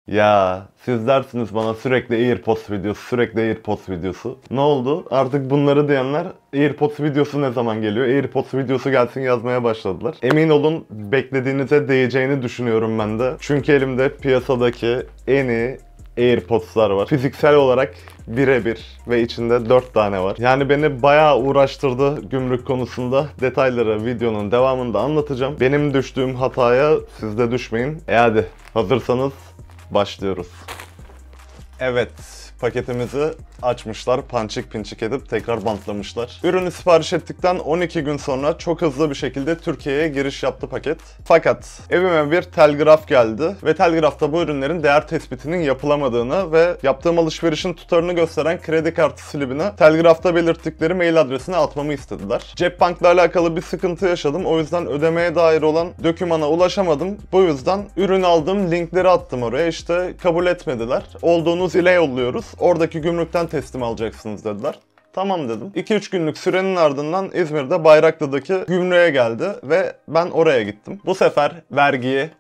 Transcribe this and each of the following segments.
Ya siz dersiniz bana sürekli AirPods videosu, sürekli AirPods videosu. Ne oldu? Artık bunları diyenler AirPods videosu ne zaman geliyor? AirPods videosu gelsin yazmaya başladılar. Emin olun beklediğinize değeceğini düşünüyorum ben de. Çünkü elimde piyasadaki en iyi AirPods'lar var. Fiziksel olarak birebir ve içinde 4 tane var. Yani beni bayağı uğraştırdı gümrük konusunda. Detayları videonun devamında anlatacağım. Benim düştüğüm hataya siz de düşmeyin. Hadi hazırsanız başlıyoruz. Evet, paketimizi açmışlar, pançik pinçik edip tekrar bantlamışlar. Ürünü sipariş ettikten 12 gün sonra çok hızlı bir şekilde Türkiye'ye giriş yaptı paket. Fakat evime bir telgraf geldi ve telgrafta bu ürünlerin değer tespitinin yapılamadığını ve yaptığım alışverişin tutarını gösteren kredi kartı slibini telgrafta belirttikleri mail adresine atmamı istediler. Cep Bank'la alakalı bir sıkıntı yaşadım. O yüzden ödemeye dair olan dokümana ulaşamadım. Bu yüzden ürün aldığım linkleri attım oraya. İşte kabul etmediler. Olduğunuz ile yolluyoruz. Oradaki gümrükten teslim alacaksınız dediler. Tamam dedim. 2-3 günlük sürenin ardından İzmir'de Bayraklı'daki gümrüğe geldi ve ben oraya gittim. Bu sefer vergiyi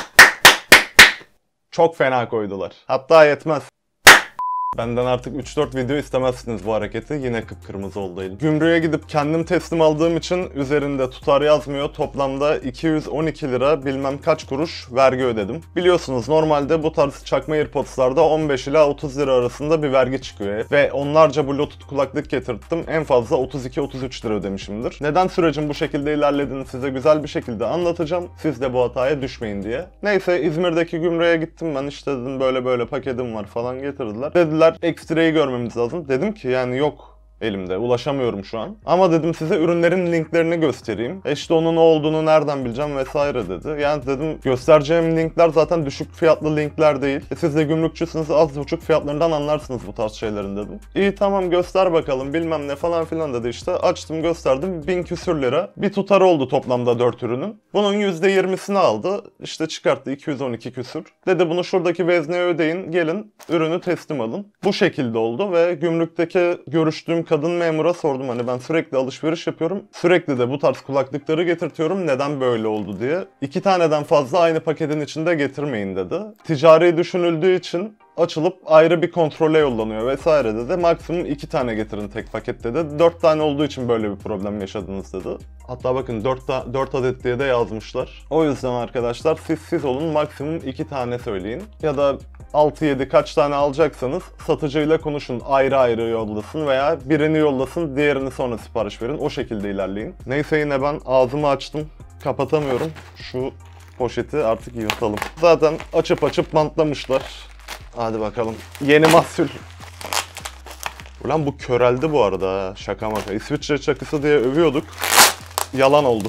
çok fena koydular. Hatta yetmez. Benden artık 3-4 video istemezsiniz bu hareketi. Yine kıpkırmızı oldu elim. Gümrüğe gidip kendim teslim aldığım için üzerinde tutar yazmıyor. Toplamda 212 lira bilmem kaç kuruş vergi ödedim. Biliyorsunuz normalde bu tarz çakma AirPods'larda 15 ila 30 lira arasında bir vergi çıkıyor. Ve onlarca Bluetooth kulaklık getirttim. En fazla 32-33 lira ödemişimdir. Neden sürecin bu şekilde ilerlediğini size güzel bir şekilde anlatacağım. Siz de bu hataya düşmeyin diye. Neyse İzmir'deki gümrüğe gittim ben. İşte dedim böyle paketim var falan getirdiler. Dediler ekstrayı görmemiz lazım. Dedim ki yani yok elimde, ulaşamıyorum şu an. Ama dedim size ürünlerin linklerini göstereyim. İşte onun ne olduğunu nereden bileceğim vesaire dedi. Yani dedim göstereceğim linkler zaten düşük fiyatlı linkler değil. Siz de gümrükçüsünüz, az buçuk fiyatlarından anlarsınız bu tarz şeylerin dedim. İyi tamam göster bakalım bilmem ne falan filan dedi işte. Açtım gösterdim 1000 küsür lira. Bir tutar oldu toplamda 4 ürünün. Bunun %20'sini aldı. İşte çıkarttı 212 küsür. Dedi bunu şuradaki vezneye ödeyin gelin ürünü teslim alın. Bu şekilde oldu ve gümrükteki görüştüğüm kadın memura sordum hani ben sürekli alışveriş yapıyorum. Sürekli de bu tarz kulaklıkları getirtiyorum. Neden böyle oldu diye. 2 taneden fazla aynı paketin içinde getirmeyin dedi. Ticari düşünüldüğü için açılıp ayrı bir kontrole yollanıyor vesaire dedi. Maksimum 2 tane getirin tek pakette dedi. 4 tane olduğu için böyle bir problem yaşadınız dedi. Hatta bakın 4 adet diye de yazmışlar. O yüzden arkadaşlar siz olun maksimum 2 tane söyleyin. Ya da 6-7 kaç tane alacaksanız satıcıyla konuşun ayrı ayrı yollasın veya birini yollasın diğerini sonra sipariş verin. O şekilde ilerleyin. Neyse yine ben ağzımı açtım. Kapatamıyorum. Şu poşeti artık yırtalım. Zaten açıp bantlamışlar. Hadi bakalım. Yeni mahsul. Ulan bu köreldi bu arada ha. Şaka maka. İsviçre çakısı diye övüyorduk. Yalan oldu.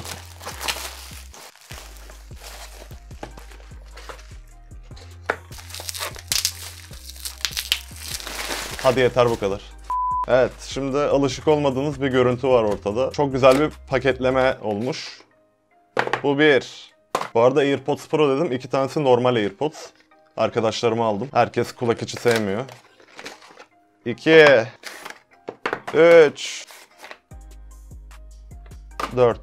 Hadi yeter bu kadar. Evet, şimdi alışık olmadığınız bir görüntü var ortada. Çok güzel bir paketleme olmuş. Bu bir. Bu arada AirPods Pro dedim. 2 tanesi normal AirPods. Arkadaşlarıma aldım. Herkes kulak içi sevmiyor. 2 3 4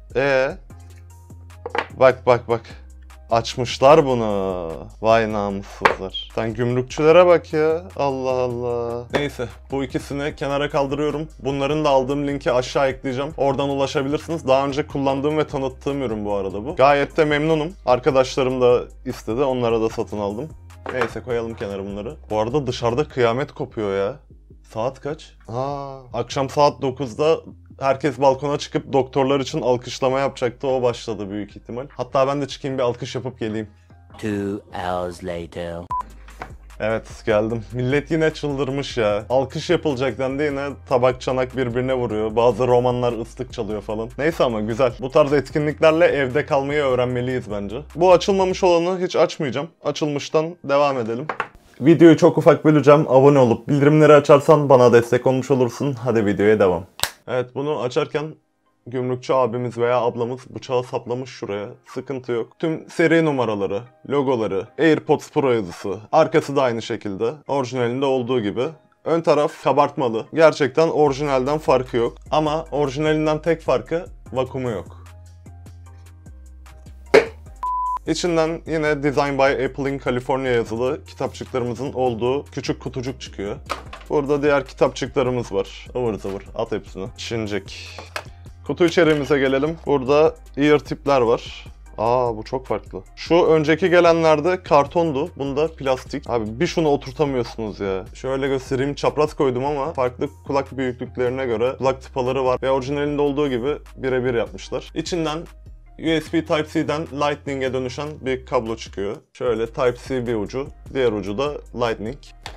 Bak. Açmışlar bunu. Vay namussuzlar. Sen gümrükçülere bak ya. Allah Allah. Neyse bu ikisini kenara kaldırıyorum. Bunların da aldığım linki aşağı ekleyeceğim. Oradan ulaşabilirsiniz. Daha önce kullandığım ve tanıttığım ürün bu arada bu. Gayet de memnunum. Arkadaşlarım da istedi. Onlara da satın aldım. Neyse koyalım kenara bunları. Bu arada dışarıda kıyamet kopuyor ya. Saat kaç? Akşam saat 9'da herkes balkona çıkıp doktorlar için alkışlama yapacaktı. O başladı büyük ihtimal. Hatta ben de çıkayım bir alkış yapıp geleyim. 2 hours later. Evet geldim. Millet yine çıldırmış ya. Alkış yapılacak dendi yine tabak çanak birbirine vuruyor. Bazı romanlar ıslık çalıyor falan. Neyse ama güzel. Bu tarz etkinliklerle evde kalmayı öğrenmeliyiz bence. Bu açılmamış olanı hiç açmayacağım. Açılmıştan devam edelim. Videoyu çok ufak böleceğim. Abone olup bildirimleri açarsan bana destek olmuş olursun. Hadi videoya devam. Evet bunu açarken gümrükçü abimiz veya ablamız bıçağı saplamış şuraya. Sıkıntı yok. Tüm seri numaraları, logoları, AirPods Pro yazısı. Arkası da aynı şekilde. Orijinalinde olduğu gibi. Ön taraf kabartmalı. Gerçekten orijinalden farkı yok. Ama orijinalinden tek farkı vakumu yok. İçinden yine Design by Apple in California yazılı kitapçıklarımızın olduğu küçük kutucuk çıkıyor. Burada diğer kitapçıklarımız var. Ivır zıvır at hepsini. Şincik. Kutu içeriğimize gelelim. Burada ear tipler var. Bu çok farklı. Şu önceki gelenlerde kartondu. Bunda plastik. Abi bir şunu oturtamıyorsunuz ya. Şöyle göstereyim. Çapraz koydum ama farklı kulak büyüklüklerine göre kulak tıpaları var. Ve orijinalinde olduğu gibi birebir yapmışlar. İçinden USB Type-C'den Lightning'e dönüşen bir kablo çıkıyor. Şöyle Type-C bir ucu. Diğer ucu da Lightning.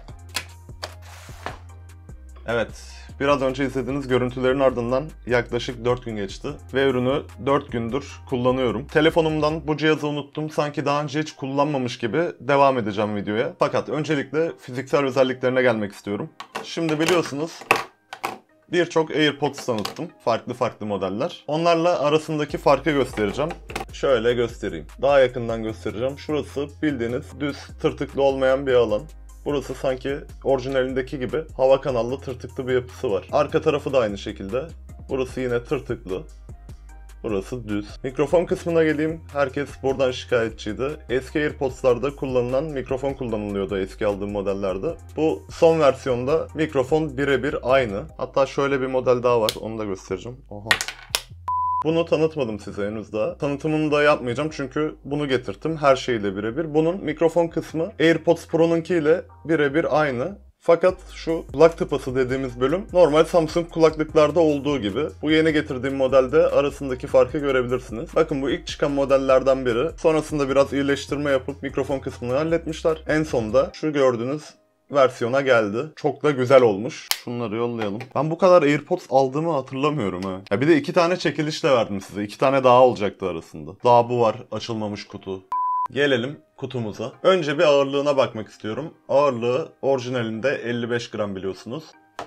Evet. Biraz önce izlediğiniz görüntülerin ardından yaklaşık 4 gün geçti ve ürünü 4 gündür kullanıyorum. Telefonumdan bu cihazı unuttum, sanki daha önce hiç kullanmamış gibi devam edeceğim videoya. Fakat öncelikle fiziksel özelliklerine gelmek istiyorum. Şimdi biliyorsunuz birçok AirPods tanıttım, farklı modeller. Onlarla arasındaki farkı göstereceğim. Şöyle göstereyim. Daha yakından göstereceğim. Şurası bildiğiniz düz, tırtıklı olmayan bir alan. Burası sanki orijinalindeki gibi hava kanallı tırtıklı bir yapısı var. Arka tarafı da aynı şekilde. Burası yine tırtıklı. Burası düz. Mikrofon kısmına geleyim. Herkes buradan şikayetçiydi. Eski AirPods'larda kullanılan mikrofon kullanılıyordu eski aldığım modellerde. Bu son versiyonda mikrofon birebir aynı. Hatta şöyle bir model daha var. Onu da göstereceğim. Oha. Bunu tanıtmadım size henüz daha. Tanıtımını da yapmayacağım çünkü bunu getirttim. Her şeyle birebir. Bunun mikrofon kısmı AirPods Pro'nunkiyle birebir aynı. Fakat şu kulak tıpası dediğimiz bölüm normal Samsung kulaklıklarda olduğu gibi. Bu yeni getirdiğim modelde arasındaki farkı görebilirsiniz. Bakın bu ilk çıkan modellerden biri. Sonrasında biraz iyileştirme yapıp mikrofon kısmını halletmişler. En sonunda şu gördüğünüz versiyona geldi. Çok da güzel olmuş. Şunları yollayalım. Ben bu kadar AirPods aldığımı hatırlamıyorum ha. Ya bir de 2 tane çekilişle verdim size. 2 tane daha olacaktı arasında. Daha bu var. Açılmamış kutu. Gelelim kutumuza. Önce bir ağırlığına bakmak istiyorum. Ağırlığı orijinalinde 55 gram biliyorsunuz.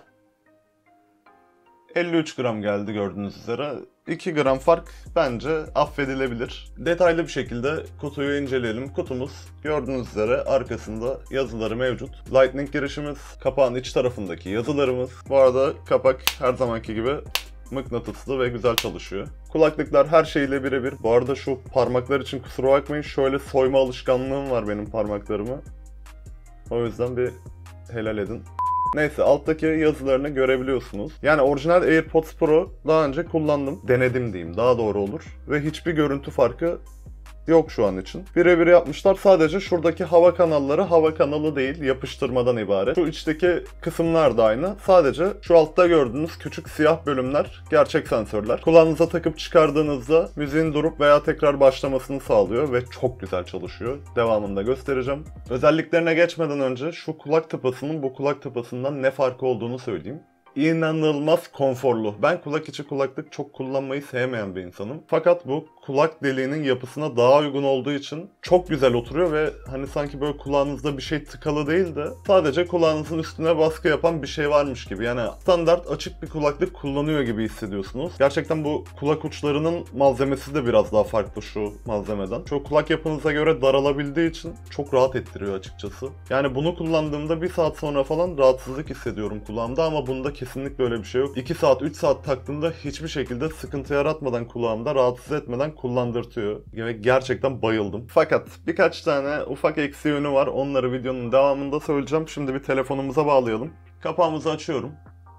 53 gram geldi gördüğünüz üzere. 2 gram fark bence affedilebilir. Detaylı bir şekilde kutuyu inceleyelim. Kutumuz gördüğünüz üzere arkasında yazıları mevcut. Lightning girişimiz, kapağın iç tarafındaki yazılarımız. Bu arada kapak her zamanki gibi mıknatıslı ve güzel çalışıyor. Kulaklıklar her şeyle birebir. Bu arada şu parmaklar için kusura bakmayın. Şöyle soyma alışkanlığım var benim parmaklarımı. O yüzden bir helal edin. Neyse alttaki yazılarını görebiliyorsunuz. Yani orijinal AirPods Pro daha önce kullandım. Denedim diyeyim daha doğru olur. Ve hiçbir görüntü farkı yok şu an için. Birebir yapmışlar. Sadece şuradaki hava kanalları hava kanalı değil, yapıştırmadan ibaret. Şu içteki kısımlar da aynı. Sadece şu altta gördüğünüz küçük siyah bölümler gerçek sensörler. Kulağınıza takıp çıkardığınızda müziğin durup veya tekrar başlamasını sağlıyor ve çok güzel çalışıyor. Devamında göstereceğim. Özelliklerine geçmeden önce şu kulak tıpasının bu kulak tıpasından ne farkı olduğunu söyleyeyim. İnanılmaz konforlu. Ben kulak içi kulaklık çok kullanmayı sevmeyen bir insanım. Fakat bu kulak deliğinin yapısına daha uygun olduğu için çok güzel oturuyor ve hani sanki böyle kulağınızda bir şey tıkalı değil de sadece kulağınızın üstüne baskı yapan bir şey varmış gibi. Yani standart açık bir kulaklık kullanıyor gibi hissediyorsunuz. Gerçekten bu kulak uçlarının malzemesi de biraz daha farklı şu malzemeden. Şu kulak yapınıza göre daralabildiği için çok rahat ettiriyor açıkçası. Yani bunu kullandığımda 1 saat sonra falan rahatsızlık hissediyorum kulağımda ama bunda kesinlikle öyle bir şey yok. 2 saat 3 saat taktığımda hiçbir şekilde sıkıntı yaratmadan kulağımda rahatsız etmeden kullandırtıyor. Ve gerçekten bayıldım. Fakat birkaç tane ufak eksi yönü var. Onları videonun devamında söyleyeceğim. Şimdi bir telefonumuza bağlayalım. Kapağımızı açıyorum.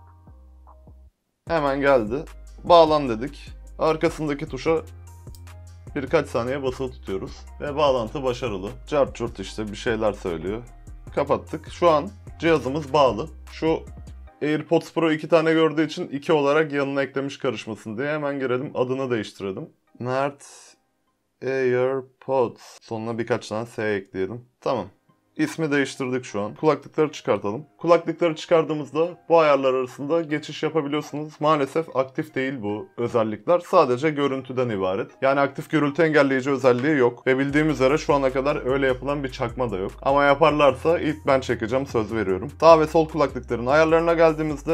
Hemen geldi. Bağlan dedik. Arkasındaki tuşa birkaç saniye basılı tutuyoruz. Ve bağlantı başarılı. Cart curt işte bir şeyler söylüyor. Kapattık. Şu an cihazımız bağlı. Şu AirPods Pro 2 tane gördüğü için 2 olarak yanına eklemiş karışmasın diye hemen girelim. Adını değiştirelim. Mert AirPods. Sonuna birkaç tane S ekleyelim. Tamam. İsmi değiştirdik şu an. Kulaklıkları çıkartalım. Kulaklıkları çıkardığımızda bu ayarlar arasında geçiş yapabiliyorsunuz. Maalesef aktif değil bu özellikler. Sadece görüntüden ibaret. Yani aktif gürültü engelleyici özelliği yok. Ve bildiğim üzere şu ana kadar öyle yapılan bir çakma da yok. Ama yaparlarsa ilk ben çekeceğim, söz veriyorum. Sağ ve sol kulaklıkların ayarlarına geldiğimizde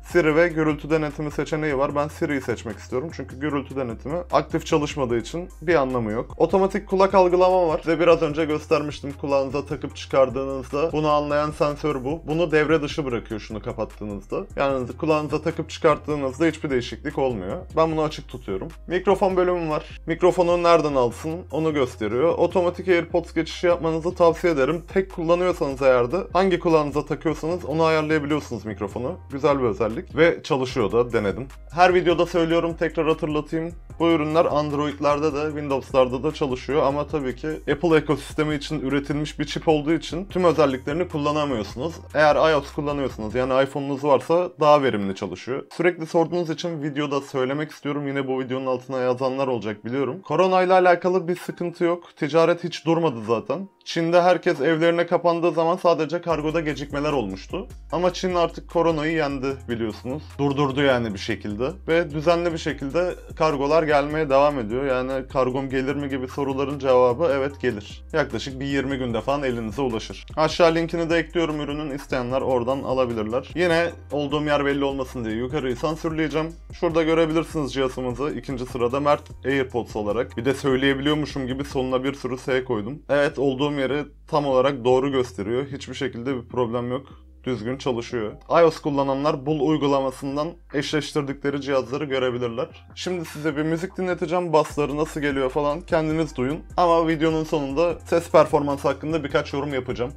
Siri ve gürültü denetimi seçeneği var. Ben Siri'yi seçmek istiyorum çünkü gürültü denetimi aktif çalışmadığı için bir anlamı yok. Otomatik kulak algılama var. Size biraz önce göstermiştim, kulağınıza takıp çıkardığınızda bunu anlayan sensör bu. Bunu devre dışı bırakıyor şunu kapattığınızda. Yani kulağınıza takıp çıkarttığınızda hiçbir değişiklik olmuyor. Ben bunu açık tutuyorum. Mikrofon bölümü var. Mikrofonu nereden alsın onu gösteriyor. Otomatik AirPods geçişi yapmanızı tavsiye ederim. Tek kullanıyorsanız eğer de hangi kulağınıza takıyorsanız onu ayarlayabiliyorsunuz mikrofonu. Güzel bir özellik ve çalışıyor da, denedim. Her videoda söylüyorum, tekrar hatırlatayım. Bu ürünler Android'lerde de Windows'larda da çalışıyor ama tabii ki Apple ekosistemi için üretilmiş bir çip olduğu için tüm özelliklerini kullanamıyorsunuz. Eğer iOS kullanıyorsunuz, yani iPhone'unuz varsa daha verimli çalışıyor. Sürekli sorduğunuz için videoda söylemek istiyorum. Yine bu videonun altına yazanlar olacak biliyorum. Korona ile alakalı bir sıkıntı yok. Ticaret hiç durmadı zaten. Çin'de herkes evlerine kapandığı zaman sadece kargoda gecikmeler olmuştu. Ama Çin artık koronayı yendi biliyorsunuz. Durdurdu yani bir şekilde. Ve düzenli bir şekilde kargolar gelmeye devam ediyor. Yani kargom gelir mi gibi soruların cevabı evet, gelir. Yaklaşık bir 20 günde falan elinize ulaşır. Aşağı linkini de ekliyorum ürünün. İsteyenler oradan alabilirler. Yine olduğum yer belli olmasın diye yukarıyı sansürleyeceğim. Şurada görebilirsiniz cihazımızı. İkinci sırada Mert AirPods olarak. Bir de söyleyebiliyormuşum gibi sonuna bir sürü S koydum. Evet, olduğum yeri tam olarak doğru gösteriyor. Hiçbir şekilde bir problem yok. Düzgün çalışıyor. iOS kullananlar Bull uygulamasından eşleştirdikleri cihazları görebilirler. Şimdi size bir müzik dinleteceğim. Bassları nasıl geliyor falan kendiniz duyun. Ama videonun sonunda ses performansı hakkında birkaç yorum yapacağım.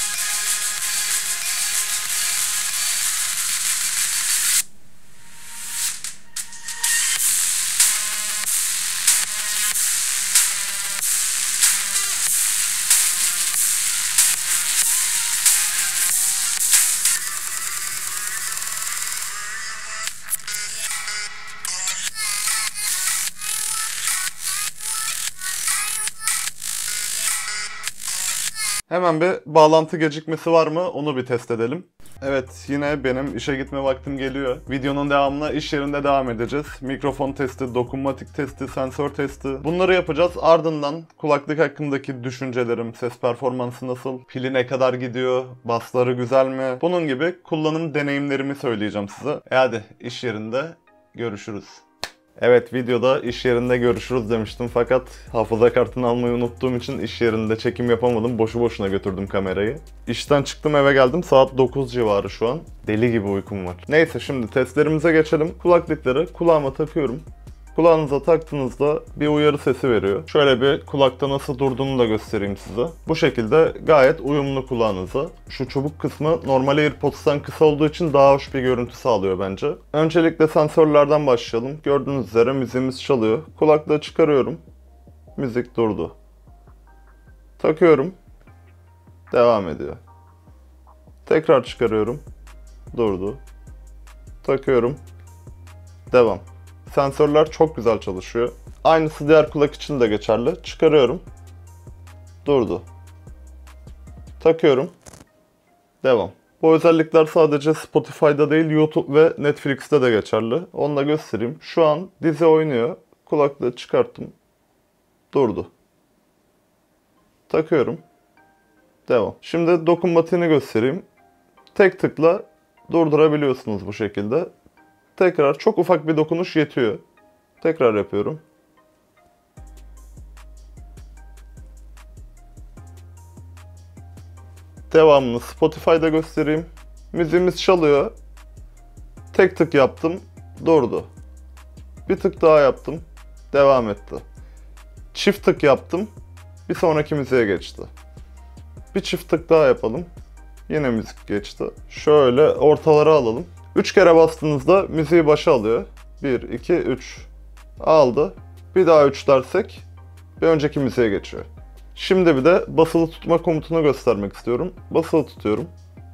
Hemen bir bağlantı gecikmesi var mı onu bir test edelim. Evet, yine benim işe gitme vaktim geliyor. Videonun devamına iş yerinde devam edeceğiz. Mikrofon testi, dokunmatik testi, sensör testi. Bunları yapacağız. Ardından kulaklık hakkındaki düşüncelerim, ses performansı nasıl, pili ne kadar gidiyor, bassları güzel mi? Bunun gibi kullanım deneyimlerimi söyleyeceğim size. Hadi iş yerinde görüşürüz. Evet, videoda iş yerinde görüşürüz demiştim fakat hafıza kartını almayı unuttuğum için iş yerinde çekim yapamadım. Boşu boşuna götürdüm kamerayı. İşten çıktım, eve geldim. Saat 9 civarı şu an. Deli gibi uykum var. Neyse, şimdi testlerimize geçelim. Kulaklıkları kulağıma takıyorum. Kulağınıza taktığınızda bir uyarı sesi veriyor. Şöyle bir kulakta nasıl durduğunu da göstereyim size. Bu şekilde gayet uyumlu kulağınıza. Şu çubuk kısmı normal AirPods'tan kısa olduğu için daha hoş bir görüntü sağlıyor bence. Öncelikle sensörlerden başlayalım. Gördüğünüz üzere müziğimiz çalıyor. Kulaklığı çıkarıyorum. Müzik durdu. Takıyorum. Devam ediyor. Tekrar çıkarıyorum. Durdu. Takıyorum. Devam. Sensörler çok güzel çalışıyor. Aynısı diğer kulak için de geçerli. Çıkarıyorum. Durdu. Takıyorum. Devam. Bu özellikler sadece Spotify'da değil, YouTube ve Netflix'te de geçerli. Onu da göstereyim. Şu an dizi oynuyor. Kulaklığı çıkarttım. Durdu. Takıyorum. Devam. Şimdi dokunmatiğini göstereyim. Tek tıkla durdurabiliyorsunuz bu şekilde. Tekrar çok ufak bir dokunuş yetiyor. Tekrar yapıyorum. Devamını Spotify'da göstereyim. Müziğimiz çalıyor. Tek tık yaptım. Durdu. Bir tık daha yaptım. Devam etti. Çift tık yaptım. Bir sonraki müziğe geçti. Bir çift tık daha yapalım. Yine müzik geçti. Şöyle ortalara alalım. 3 kere bastığınızda müziği başa alıyor. 1, 2, 3. Aldı. Bir daha 3 dersek bir önceki müziğe geçiyor. Şimdi bir de basılı tutma komutunu göstermek istiyorum. Basılı tutuyorum.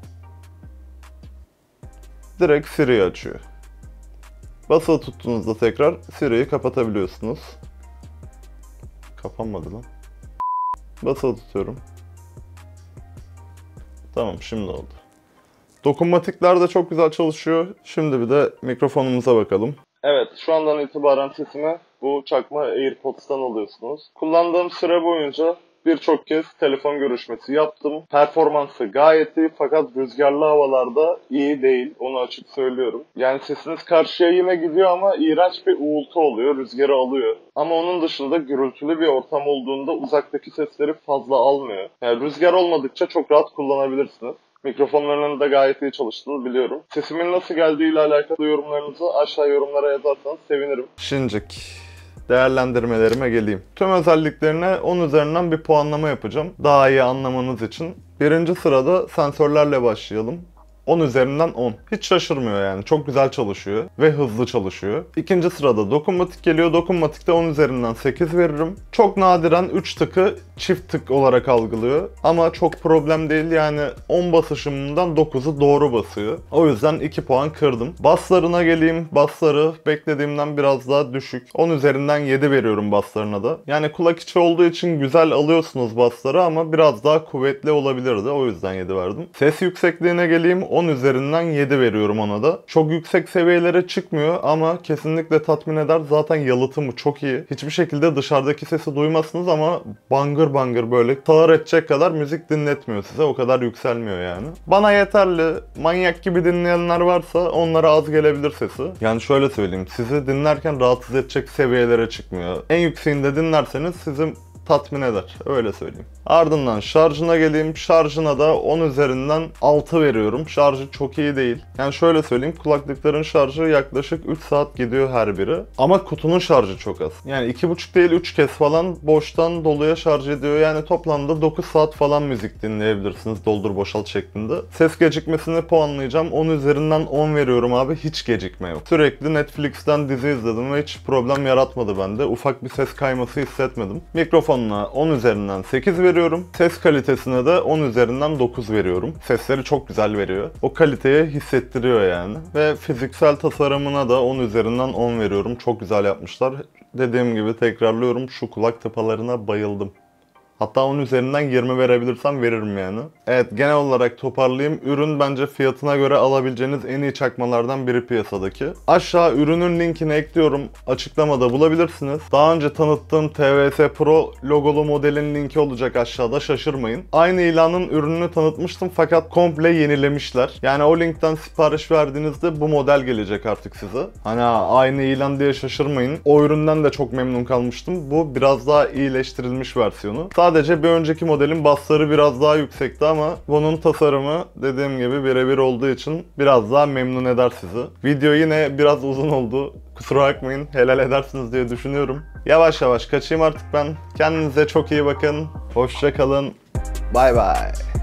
Direkt Siri'yi açıyor. Basılı tuttuğunuzda tekrar Siri'yi kapatabiliyorsunuz. Kapanmadı lan. Basılı tutuyorum. Tamam, şimdi oldu. Dokunmatikler de çok güzel çalışıyor. Şimdi bir de mikrofonumuza bakalım. Evet, şu andan itibaren sesimi bu çakma AirPods'tan alıyorsunuz. Kullandığım süre boyunca Birçok kez telefon görüşmesi yaptım. Performansı gayet iyi fakat rüzgarlı havalarda iyi değil. Onu açık söylüyorum. Yani sesiniz karşıya yine gidiyor ama iğrenç bir uğultu oluyor. Rüzgarı alıyor. Ama onun dışında gürültülü bir ortam olduğunda uzaktaki sesleri fazla almıyor. Yani rüzgar olmadıkça çok rahat kullanabilirsiniz. Mikrofonlarının da gayet iyi çalıştığını biliyorum. Sesimin nasıl geldiğiyle alakalı yorumlarınızı aşağı yorumlara yazarsanız sevinirim. Şincik. Değerlendirmelerime geleyim. Tüm özelliklerine 10 üzerinden bir puanlama yapacağım. Daha iyi anlamanız için. Birinci sırada sensörlerle başlayalım. 10 üzerinden 10. Hiç şaşırmıyor yani. Çok güzel çalışıyor ve hızlı çalışıyor. İkinci sırada dokunmatik geliyor. Dokunmatikte 10 üzerinden 8 veririm. Çok nadiren 3 tıkı çift tık olarak algılıyor. Ama çok problem değil yani 10 basışımdan 9'u doğru basıyor. O yüzden 2 puan kırdım. Basslarına geleyim. Bassları beklediğimden biraz daha düşük. 10 üzerinden 7 veriyorum basslarına da. Yani kulak içi olduğu için güzel alıyorsunuz bassları ama biraz daha kuvvetli olabilirdi. O yüzden 7 verdim. Ses yüksekliğine geleyim. 10 üzerinden 7 veriyorum ona da. Çok yüksek seviyelere çıkmıyor ama kesinlikle tatmin eder. Zaten yalıtımı çok iyi. Hiçbir şekilde dışarıdaki sesi duymazsınız ama bangır bangır böyle sağır edecek kadar müzik dinletmiyor size. O kadar yükselmiyor yani. Bana yeterli. Manyak gibi dinleyenler varsa onlara az gelebilir sesi. Yani şöyle söyleyeyim. Sizi dinlerken rahatsız edecek seviyelere çıkmıyor. En yükseğinde dinlerseniz sizi tatmin eder. Öyle söyleyeyim. Ardından şarjına geleyim. Şarjına da 10 üzerinden 6 veriyorum. Şarjı çok iyi değil. Yani şöyle söyleyeyim. Kulaklıkların şarjı yaklaşık 3 saat gidiyor her biri. Ama kutunun şarjı çok az. Yani 2,5 değil 3 kez falan boştan doluya şarj ediyor. Yani toplamda 9 saat falan müzik dinleyebilirsiniz. Doldur boşalt şeklinde. Ses gecikmesini puanlayacağım. 10 üzerinden 10 veriyorum abi. Hiç gecikme yok. Sürekli Netflix'ten dizi izledim ve hiç problem yaratmadı bende. Ufak bir ses kayması hissetmedim. Mikrofonuna 10 üzerinden 8 veriyorum. Ses kalitesine de 10 üzerinden 9 veriyorum. Sesleri çok güzel veriyor. O kaliteyi hissettiriyor yani. Ve fiziksel tasarımına da 10 üzerinden 10 veriyorum. Çok güzel yapmışlar. Dediğim gibi tekrarlıyorum. Şu kulak tıpalarına bayıldım. Hatta 10 üzerinden 20 verebilirsem veririm yani. Evet, genel olarak toparlayayım. Ürün bence fiyatına göre alabileceğiniz en iyi çakmalardan biri piyasadaki. Aşağı ürünün linkini ekliyorum. Açıklamada bulabilirsiniz. Daha önce tanıttığım TVS Pro logolu modelin linki olacak aşağıda, şaşırmayın. Aynı ilanın ürününü tanıtmıştım fakat komple yenilemişler. Yani o linkten sipariş verdiğinizde bu model gelecek artık size. Hani aynı ilan diye şaşırmayın. O üründen de çok memnun kalmıştım. Bu biraz daha iyileştirilmiş versiyonu. Sadece bir önceki modelin bassları biraz daha yüksekti ama bunun tasarımı dediğim gibi birebir olduğu için biraz daha memnun eder sizi. Video yine biraz uzun oldu. Kusura bakmayın, helal edersiniz diye düşünüyorum. Yavaş yavaş kaçayım artık ben. Kendinize çok iyi bakın. Hoşça kalın. Bay bay.